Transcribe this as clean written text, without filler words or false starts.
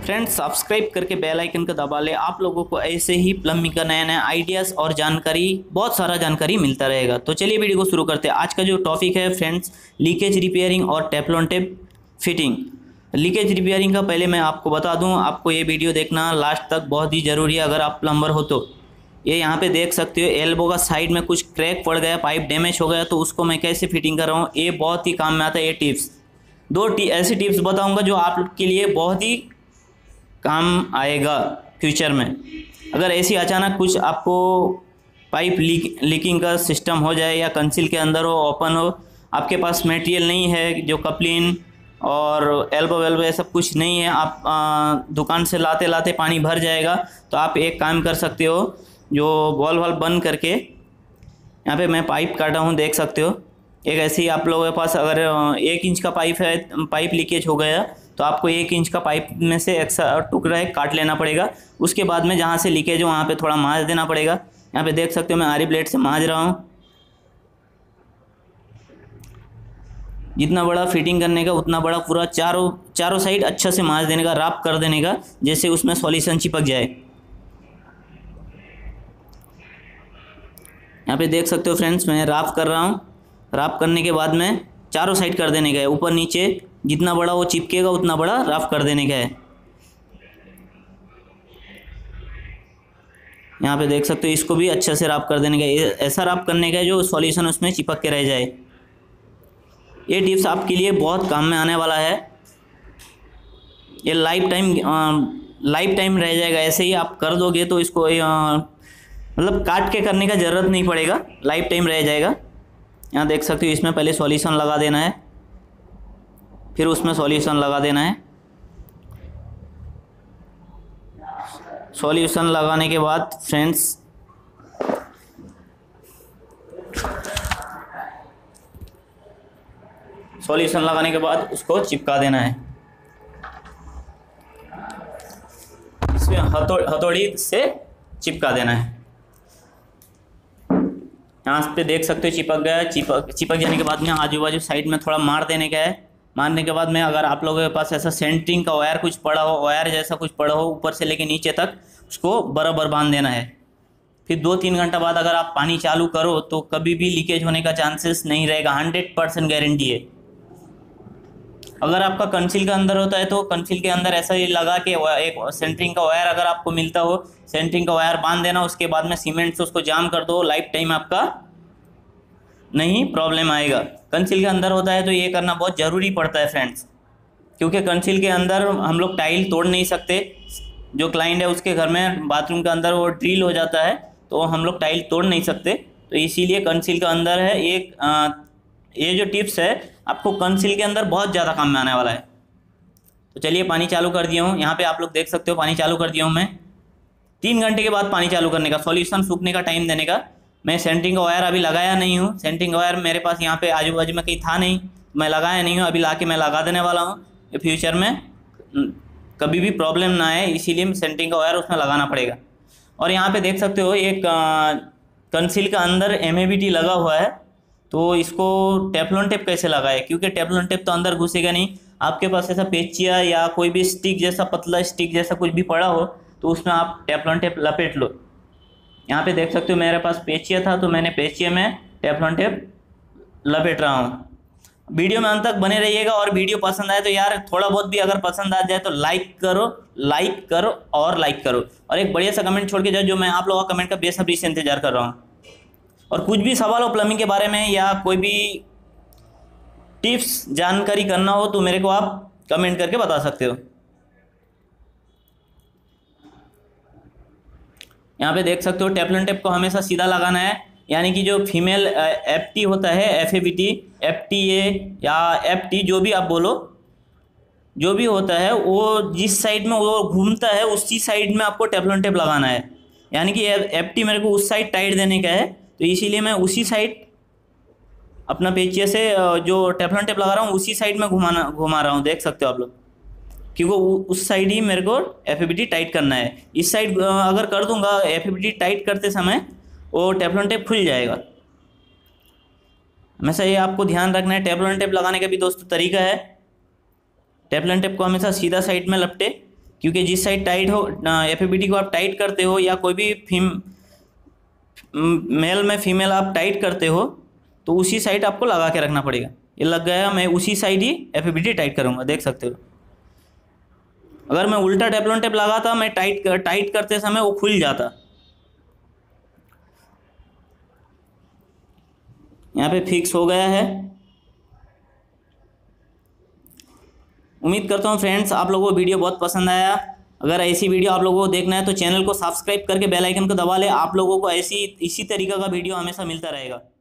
Friends subscribe करके bell icon को दबा ले। आप लोगों को ऐसे ही प्लम्बिंग का नया नया आइडियाज़ और जानकारी, बहुत सारा जानकारी मिलता रहेगा। तो चलिए वीडियो को शुरू करते हैं। आज का जो टॉपिक है फ्रेंड्स, लीकेज रिपेयरिंग और Teflon tape fitting. Leakage repairing का पहले मैं आपको बता दूं, आपको ये वीडियो देखना लास्ट तक बहुत ही ज़रूरी है अगर आप प्लम्बर हो तो। ये यहाँ पे देख सकते हो एल्बो का साइड में कुछ क्रैक पड़ गया, पाइप डैमेज हो गया, तो उसको मैं कैसे फिटिंग कर रहा हूँ, ये बहुत ही काम में आता है। ये टिप्स ऐसी टिप्स बताऊँगा जो आपके लिए बहुत ही काम आएगा फ्यूचर में। अगर ऐसी अचानक कुछ आपको पाइप लीकिंग का सिस्टम हो जाए या कंसील के अंदर हो, ओपन हो, आपके पास मटेरियल नहीं है, जो कपलिन और एल्बो वेल्बो ये सब कुछ नहीं है, आप दुकान से लाते लाते पानी भर जाएगा, तो आप एक काम कर सकते हो, जो वॉल्व बंद करके यहाँ पे मैं पाइप काटा हूँ, देख सकते हो। एक ऐसी आप लोगों के पास अगर 1 इंच का पाइप है, पाइप लीकेज हो गया तो आपको 1 इंच का पाइप में से एक्स्ट्रा टुकड़ा है काट लेना पड़ेगा। उसके बाद में जहाँ से लीकेज हो वहाँ पे थोड़ा मांज देना पड़ेगा। यहाँ पे देख सकते हो मैं आरी ब्लेड से मांज रहा हूँ। जितना बड़ा फिटिंग करने का उतना बड़ा पूरा चारों साइड अच्छा से मांज देने का, राप कर देने का, जैसे उसमें सॉल्यूशन चिपक जाए। यहाँ पे देख सकते हो फ्रेंड्स मैं राप कर रहा हूँ। राप करने के बाद में चारों साइड कर देने का है, ऊपर नीचे जितना बड़ा वो चिपकेगा उतना बड़ा राफ कर देने का है। यहाँ पे देख सकते हो इसको भी अच्छे से राफ कर देने का है, ऐसा राफ करने का है जो सॉल्यूशन उसमें चिपक के रह जाए। ये टिप्स आपके लिए बहुत काम में आने वाला है। ये लाइफ टाइम रह जाएगा। ऐसे ही आप कर दोगे तो इसको मतलब काट के करने का ज़रूरत नहीं पड़ेगा, लाइफ टाइम रह जाएगा। यहाँ देख सकते हो इसमें पहले सॉल्यूशन लगा देना है, फिर उसमें सॉल्यूशन लगा देना है। सॉल्यूशन लगाने के बाद फ्रेंड्स सॉल्यूशन लगाने के बाद उसको चिपका देना है। इसमें हथौड़ी से चिपका देना है। यहाँ पे देख सकते हो चिपक गया। चिपक जाने के बाद में आजू बाजू साइड में थोड़ा मार देने का है। मारने के बाद में अगर आप लोगों के पास ऐसा सेंटरिंग का वायर कुछ पड़ा हो, वायर जैसा कुछ पड़ा हो, ऊपर से लेके नीचे तक उसको बराबर बांध देना है। फिर 2-3 घंटा बाद अगर आप पानी चालू करो तो कभी भी लीकेज होने का चांसेस नहीं रहेगा, 100% गारंटी है। अगर आपका कंसील का अंदर होता है तो कंसील के अंदर ऐसा ही लगा के एक सेंटरिंग का वायर अगर आपको मिलता हो, सेंटरिंग का वायर बांध देना। उसके बाद में सीमेंट से उसको जाम कर दो, लाइफ टाइम आपका नहीं प्रॉब्लम आएगा। कंसील के अंदर होता है तो ये करना बहुत ज़रूरी पड़ता है फ्रेंड्स, क्योंकि कंसील के अंदर हम लोग टाइल तोड़ नहीं सकते। जो क्लाइंट है उसके घर में बाथरूम के अंदर वो ड्रिल हो जाता है तो हम लोग टाइल तोड़ नहीं सकते, तो इसीलिए कंसील का अंदर है। ये जो टिप्स है आपको कंसील के अंदर बहुत ज़्यादा काम में आने वाला है। तो चलिए पानी चालू कर दिया हूँ। यहाँ पे आप लोग देख सकते हो पानी चालू कर दिया हूँ मैं। 3 घंटे के बाद पानी चालू करने का, सॉल्यूशन सूखने का टाइम देने का। मैं सेंटरिंग का वायर अभी लगाया नहीं हूँ, सेंटरिंग का वायर मेरे पास यहाँ पे आजू बाजू में कहीं था नहीं, मैं लगाया नहीं हूँ। अभी ला के मैं लगा देने वाला हूँ। फ्यूचर में कभी भी प्रॉब्लम ना आए, इसीलिए सेंटरिंग का वायर उसमें लगाना पड़ेगा। और यहाँ पे देख सकते हो एक कंसील का अंदर MABT लगा हुआ है, तो इसको टेफ्लॉन टेप कैसे लगाए, क्योंकि टेफ्लॉन टेप तो अंदर घुसेगा नहीं। आपके पास ऐसा पेचिया या कोई भी स्टिक जैसा, पतला स्टिक जैसा कुछ भी पड़ा हो तो उसमें आप टेफ्लॉन टेप लपेट लो। यहाँ पे देख सकते हो मेरे पास पेचिया था तो मैंने पेचिया में टेफ्लॉन टेप लपेट रहा हूँ। वीडियो में अंत तक बने रहिएगा, और वीडियो पसंद आए तो यार थोड़ा बहुत भी अगर पसंद आ जाए तो लाइक करो और लाइक करो, और एक बढ़िया सा कमेंट छोड़ के जाओ, जो मैं आप लोगों का कमेंट का बेसब्री से इंतजार कर रहा हूँ। और कुछ भी सवाल हो प्लम्बिंग के बारे में या कोई भी टिप्स जानकारी करना हो तो मेरे को आप कमेंट करके बता सकते हो। यहाँ पे देख सकते हो टेफ्लॉन टेप को हमेशा सीधा लगाना है, यानी कि जो फीमेल FT होता है, FABT, FTA या FT जो भी आप बोलो, जो भी होता है वो जिस साइड में वो घूमता है उसी साइड में आपको टेफ्लॉन टेप लगाना है। यानी कि FT मेरे को उस साइड टाइट देने का है, तो इसीलिए मैं उसी साइड अपना पेचिया से जो टेफ्लॉन टेप लगा रहा हूँ उसी साइड में घुमा रहा हूँ, देख सकते हो आप लोग, क्योंकि उस साइड ही मेरे को FABT टाइट करना है। इस साइड अगर कर दूंगा FABT टाइट करते समय वो टेफ्लॉन टेप खुल जाएगा। हमेशा ये आपको ध्यान रखना है। टेफ्लॉन टेप लगाने का भी दोस्तों तरीका है। टेफ्लॉन टेप को हमेशा सीधा साइड में लपटे, क्योंकि जिस साइड टाइट हो FABD को आप टाइट करते हो, या कोई भी मेल में फीमेल आप टाइट करते हो, तो उसी साइड आपको लगा के रखना पड़ेगा। ये लग गया, मैं उसी साइड ही FABD टाइट करूँगा, देख सकते हो। अगर मैं उल्टा टेफ्लॉन टेप लगाता, मैं टाइट करते समय वो खुल जाता। यहाँ पे फिक्स हो गया है। उम्मीद करता हूँ फ्रेंड्स आप लोगों को वीडियो बहुत पसंद आया। अगर ऐसी वीडियो आप लोगों को देखना है तो चैनल को सब्सक्राइब करके बेल आइकन को दबा ले। आप लोगों को इसी तरीके का वीडियो हमेशा मिलता रहेगा।